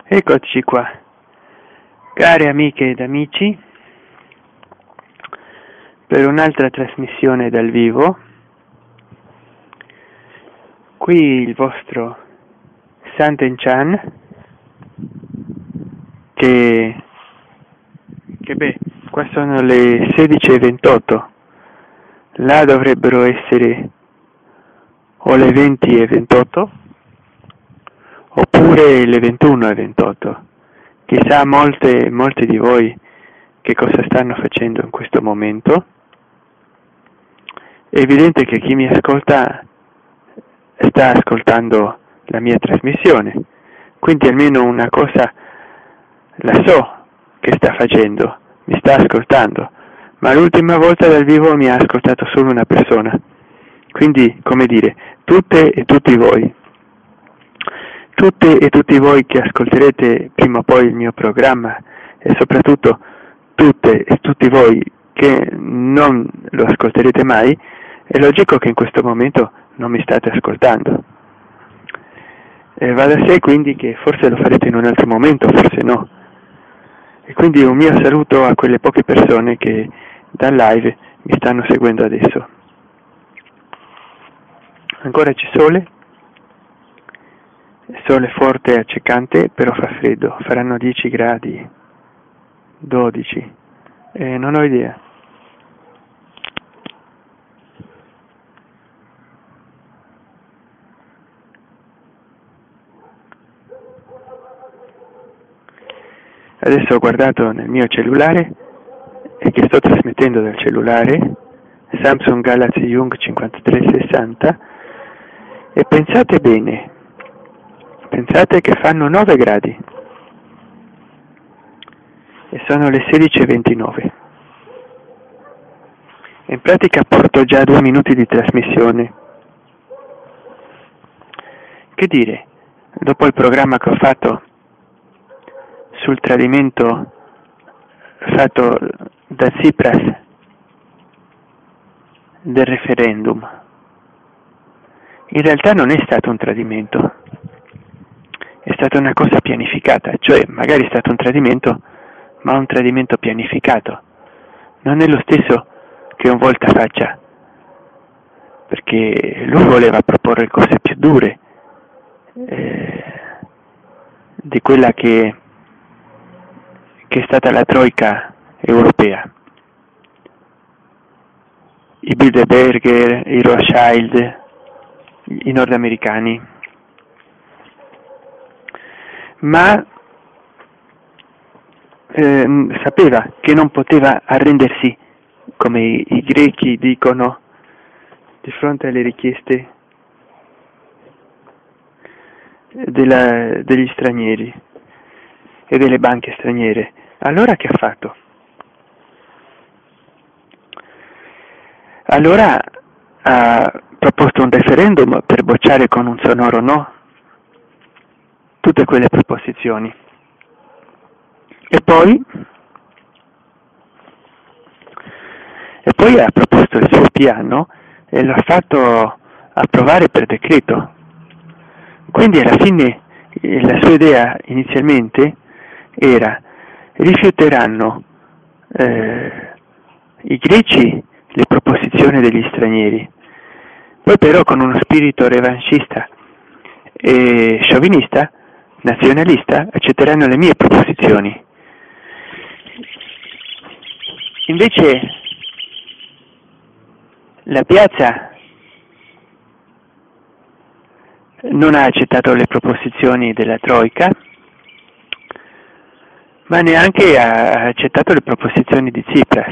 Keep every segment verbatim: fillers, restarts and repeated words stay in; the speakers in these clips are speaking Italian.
Eccoci qua, care amiche ed amici, per un'altra trasmissione dal vivo. Qui il vostro Santen Chan, che, che beh, qua sono le sedici e ventotto, là dovrebbero essere o le venti e ventotto, oppure le ventuno e ventotto. Chissà molte, molte di voi che cosa stanno facendo in questo momento. È evidente che chi mi ascolta sta ascoltando la mia trasmissione, quindi almeno una cosa la so che sta facendo, mi sta ascoltando, ma l'ultima volta dal vivo mi ha ascoltato solo una persona. Quindi, come dire, tutte e tutti voi, tutte e tutti voi che ascolterete prima o poi il mio programma, e soprattutto tutte e tutti voi che non lo ascolterete mai, è logico che in questo momento non mi state ascoltando. E va da sé quindi che forse lo farete in un altro momento, forse no. E quindi un mio saluto a quelle poche persone che dal live mi stanno seguendo adesso. Ancora c'è sole, sole forte e accecante, però fa freddo, faranno dieci gradi, dodici, e non ho idea. Adesso ho guardato nel mio cellulare e che sto trasmettendo dal cellulare, Samsung Galaxy Young cinquantatré sessanta, e pensate bene, pensate che fanno nove gradi e sono le sedici e ventinove. In pratica porto già due minuti di trasmissione. Che dire, dopo il programma che ho fatto sul tradimento fatto da Tsipras del referendum, in realtà non è stato un tradimento, è stata una cosa pianificata, cioè magari è stato un tradimento, ma un tradimento pianificato. Non è lo stesso che un voltafaccia, perché lui voleva proporre cose più dure eh, di quella che che è stata la troika europea, i Bilderberger, i Rothschild, i nordamericani, ma eh, sapeva che non poteva arrendersi, come i, i grechi dicono, di fronte alle richieste della, degli stranieri e delle banche straniere. Allora che ha fatto? Allora ha proposto un referendum per bocciare con un sonoro no tutte quelle proposizioni. E poi e poi ha proposto il suo piano e lo ha fatto approvare per decreto. Quindi alla fine la sua idea inizialmente era: rifiuteranno eh, i greci le proposizioni degli stranieri, poi però con uno spirito revanchista e sciovinista, nazionalista, accetteranno le mie proposizioni. Invece la piazza non ha accettato le proposizioni della Troika, ma neanche ha accettato le proposizioni di Tsipras.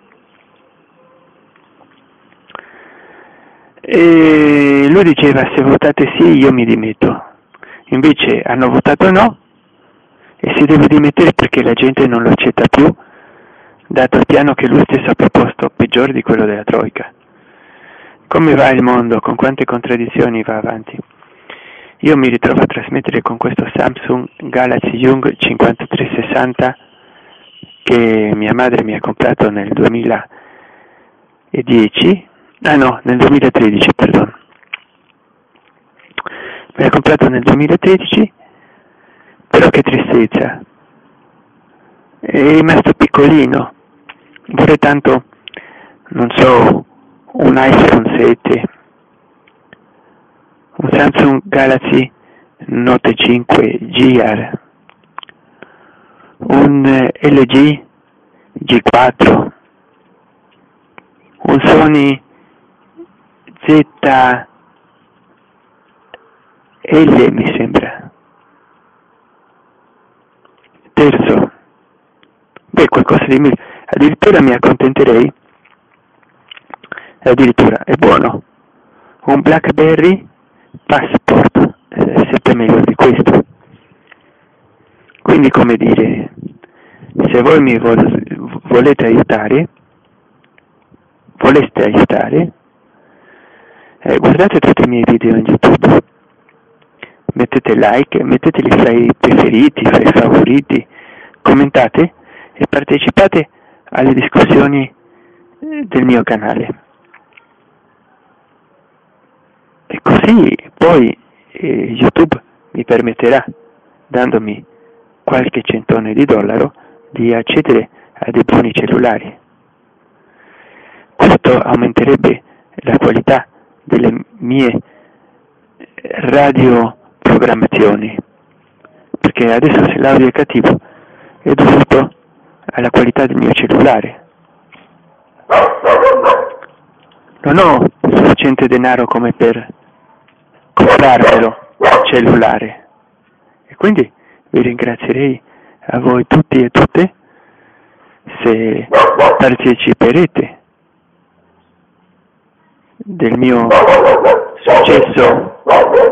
E lui diceva: se votate sì io mi dimetto. Invece hanno votato no e si deve dimettere perché la gente non lo accetta più, dato il piano che lui stesso ha proposto, peggiore di quello della Troika. Come va il mondo? Con quante contraddizioni va avanti? Io mi ritrovo a trasmettere con questo Samsung Galaxy Young cinquantatré sessanta che mia madre mi ha comprato nel duemiladieci, ah no, nel duemilatredici, perdono. Mi ha comprato nel duemilatredici Però che tristezza, è rimasto piccolino. Vorrei tanto, non so, un iPhone sette, un Samsung Galaxy Note cinque G R, un L G G quattro, un Sony Z L mi sembra. Terzo, beh, qualcosa di meglio, addirittura mi accontenterei, addirittura è buono, un BlackBerry Passport, eh, sempre meglio di questo. Quindi, come dire, se voi mi vol- volete aiutare, voleste aiutare, eh, guardate tutti i miei video in YouTube, mettete like, metteteli fra i preferiti, fra i favoriti, commentate e partecipate alle discussioni del mio canale. E così poi eh, YouTube mi permetterà, dandomi qualche centone di dollaro, di accedere a dei buoni cellulari. Questo aumenterebbe la qualità delle mie radioprogrammazioni, perché adesso se l'audio è cattivo è dovuto alla qualità del mio cellulare. Non ho sufficiente denaro come per comprarmelo cellulare, e quindi vi ringrazierei a voi tutti e tutte se parteciperete del mio successo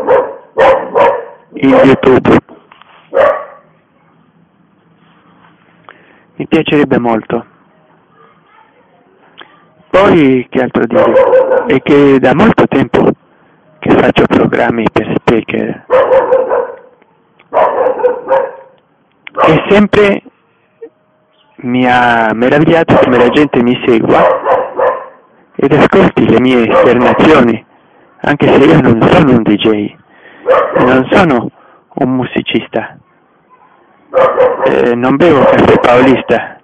in YouTube. Mi piacerebbe molto. Poi che altro dire? È che da molto tempo che faccio programmi per Spreaker e sempre mi ha meravigliato come la gente mi segua ed ascolti le mie esternazioni, anche se io non sono un D J e non sono un musicista, eh, non bevo caffè paulista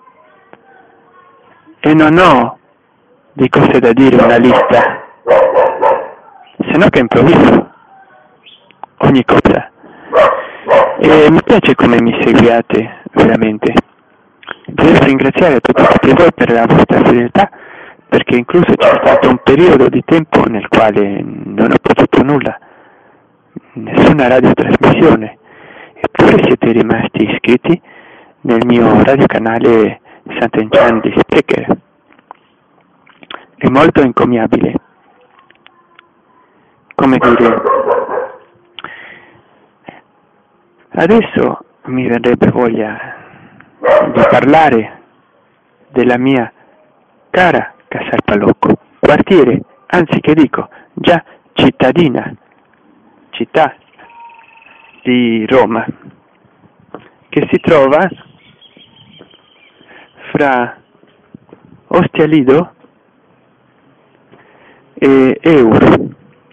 e non ho di cose da dire una lista, se no che improvviso ogni cosa. E mi piace come mi seguiate, veramente. Devo ringraziare tutti, tutti voi per la vostra fedeltà, perché incluso c'è stato un periodo di tempo nel quale non ho potuto nulla, nessuna radiotrasmissione, eppure siete rimasti iscritti nel mio radiocanale Sant'Enchan di Spreaker. È molto encomiabile. Come dire, adesso mi verrebbe voglia di parlare della mia cara Casalpalocco, quartiere, anzi che dico, già cittadina, città di Roma, che si trova fra Ostia Lido e Euro.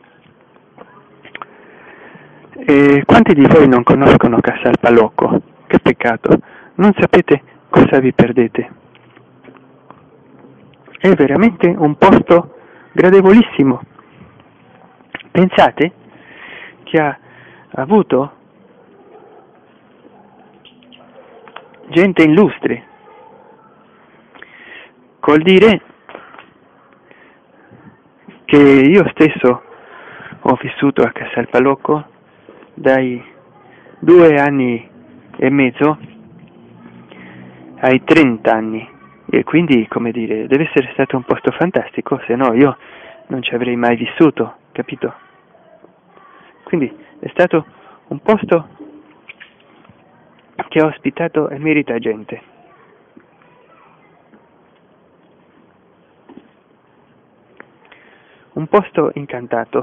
E quanti di voi non conoscono Casalpalocco? Che peccato, non sapete cosa vi perdete. È veramente un posto gradevolissimo. Pensate che ha avuto gente illustre, col dire che io stesso ho vissuto a Casalpalocco dai due anni e mezzo ai trenta anni, e quindi, come dire, deve essere stato un posto fantastico, se no io non ci avrei mai vissuto, capito? Quindi è stato un posto che ha ospitato e merita gente. Un posto incantato,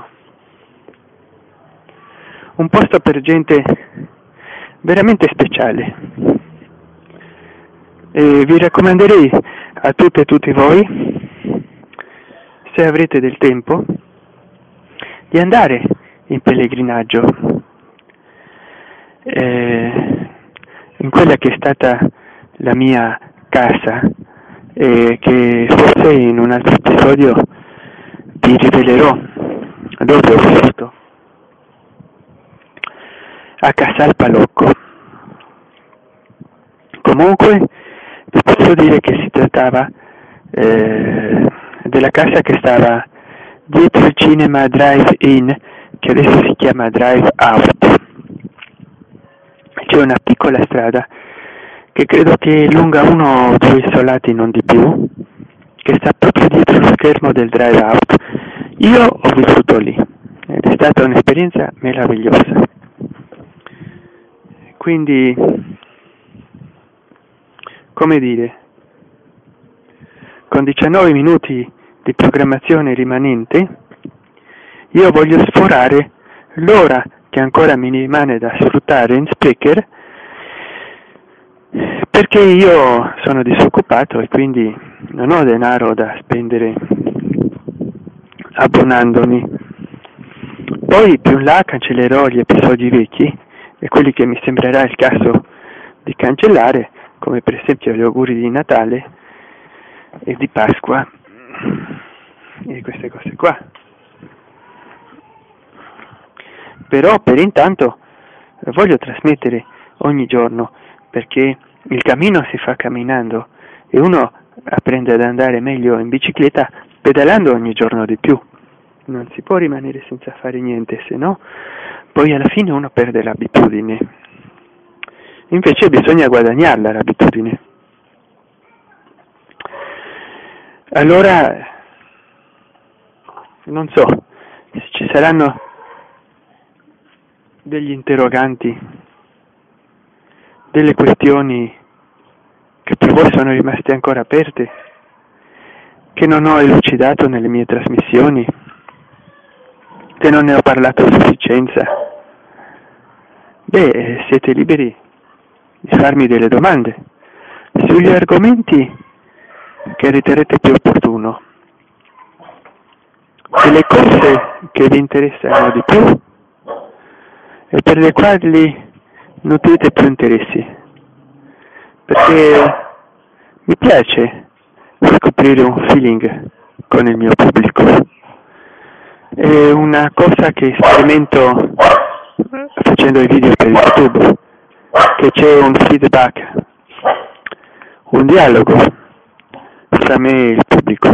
un posto per gente veramente speciale. E vi raccomanderei a tutte e tutti voi, se avrete del tempo, di andare in pellegrinaggio, eh, in quella che è stata la mia casa e che forse in un altro episodio vi rivelerò dove ho vissuto, a Casal Palocco. Comunque vi posso dire che si trattava eh, della casa che stava dietro il cinema Drive-In, che adesso si chiama Drive-Out. C'è una piccola strada che credo che è lunga uno o due isolati, non di più, che sta proprio dietro lo schermo del Drive-Out. Io ho vissuto lì ed è stata un'esperienza meravigliosa. Quindi, come dire, con diciannove minuti di programmazione rimanente, io voglio sforare l'ora che ancora mi rimane da sfruttare in Spreaker, perché io sono disoccupato e quindi non ho denaro da spendere abbonandomi. Poi più in là cancellerò gli episodi vecchi e quelli che mi sembrerà il caso di cancellare, come per esempio gli auguri di Natale e di Pasqua e queste cose qua. Però per intanto voglio trasmettere ogni giorno, perché il cammino si fa camminando e uno apprende ad andare meglio in bicicletta pedalando ogni giorno di più. Non si può rimanere senza fare niente, se no poi alla fine uno perde l'abitudine. Invece bisogna guadagnarla l'abitudine. Allora, non so se ci saranno degli interroganti, delle questioni che per voi sono rimaste ancora aperte, che non ho elucidato nelle mie trasmissioni, che non ne ho parlato a sufficienza. Beh, siete liberi di farmi delle domande sugli argomenti che riterrete più opportuno, delle cose che vi interessano di più e per le quali nutrite più interessi, perché mi piace scoprire un feeling con il mio pubblico. È una cosa che sperimento facendo i video per YouTube, che c'è un feedback, un dialogo tra me e il pubblico,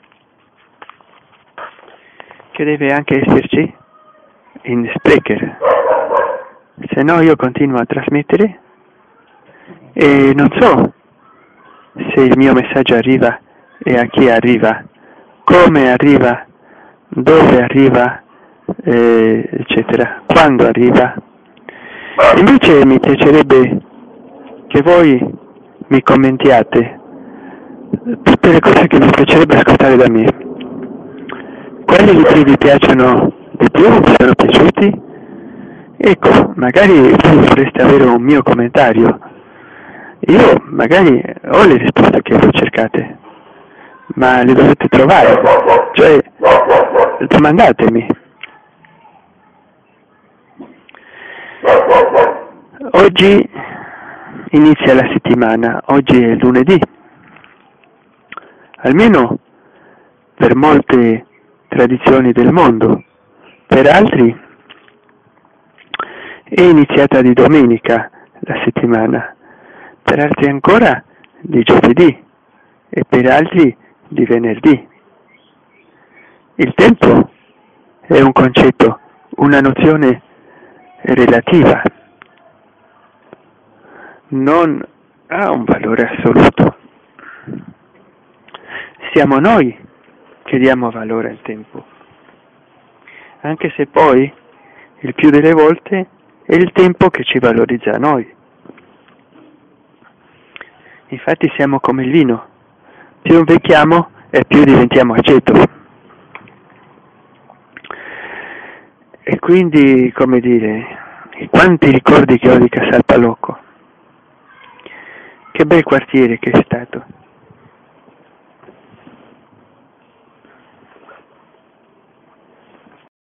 che deve anche esserci in Spreaker, se no io continuo a trasmettere e non so se il mio messaggio arriva e a chi arriva, come arriva, dove arriva, eh, eccetera, quando arriva. Invece mi piacerebbe che voi mi commentiate tutte le cose che vi piacerebbe ascoltare da me. Quali libri vi piacciono di più, vi sono piaciuti? Ecco, magari voi vorreste avere un mio commentario. Io magari ho le risposte che voi cercate, ma le dovete trovare, cioè domandatemi. Oggi inizia la settimana, oggi è lunedì, almeno per molte tradizioni del mondo, per altri è iniziata di domenica la settimana, per altri ancora di giovedì e per altri di venerdì. Il tempo è un concetto, una nozione relativa, non ha un valore assoluto. Siamo noi che diamo valore al tempo, anche se poi il più delle volte è il tempo che ci valorizza a noi. Infatti siamo come il vino, più invecchiamo e più diventiamo aceto. E quindi, come dire, quanti ricordi che ho di Casal Palocco. Che bel quartiere che è stato.